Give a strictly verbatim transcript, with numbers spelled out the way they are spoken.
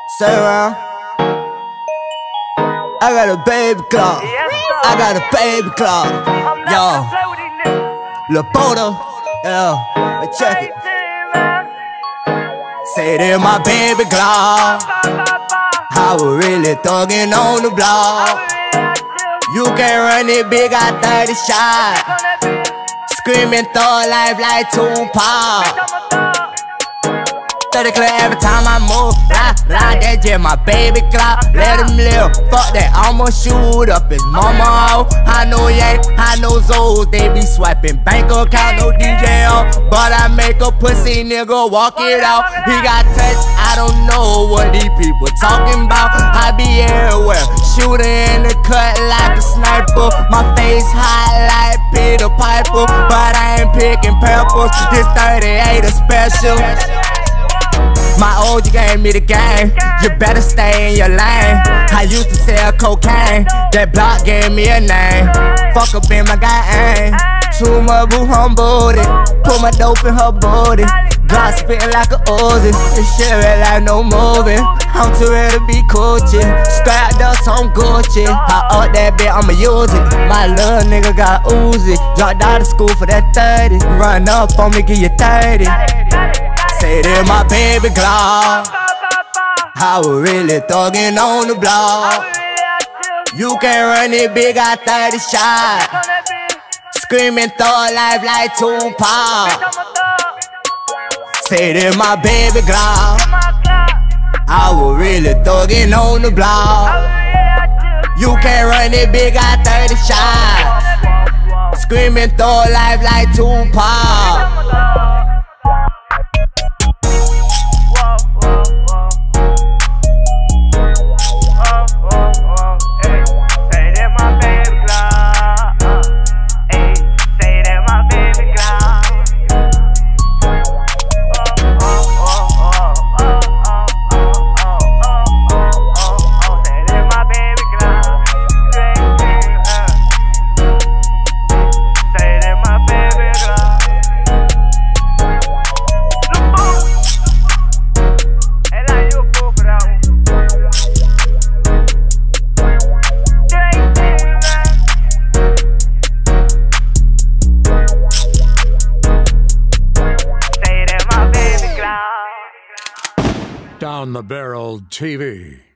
Say around. I got a baby Glock. I got a baby Glock. Yo, Lil Booda. Yeah, check it. Say they're my baby Glock. I was really thuggin' on the block. You can't run it big, I thirty shots. Screaming thug life like Tupac. thirty clear every time I move. Blah, blah, that's just my baby Glock. Let him live, fuck that, I'ma shoot up his mama hoe. I know Yang, I know Zoes, they be swiping bank account, no D J on. But I make a pussy nigga walk it out. He got touched, I don't know what these people talking about. I be everywhere, shooting in the cut like a sniper. My face hot like Peter Piper, but I ain't picking peppers. This thirty-eight is special. My O G gave me the game. You better stay in your lane. I used to sell cocaine. That block gave me a name. Fuck up in my gang. Too much boo hum booty. Put my dope in her booty. Glock spitting like a Uzi. This shit real like no moving. I'm too ready to be coachin'. Strapped up some Gucci. I up that bit, I'ma use it. My little nigga got Uzi. Dropped out of school for that thirty. Run up on me, give you thirty. Say they're my baby Glock. I was really thuggin' on the block. You can't run it big, I thirty shots. Screaming thug life like Tupac. Say they're my baby Glock. I was really thuggin' on the block. You can't run it big, I thirty shots. Screaming thug life like Tupac. Down the Barrel T V.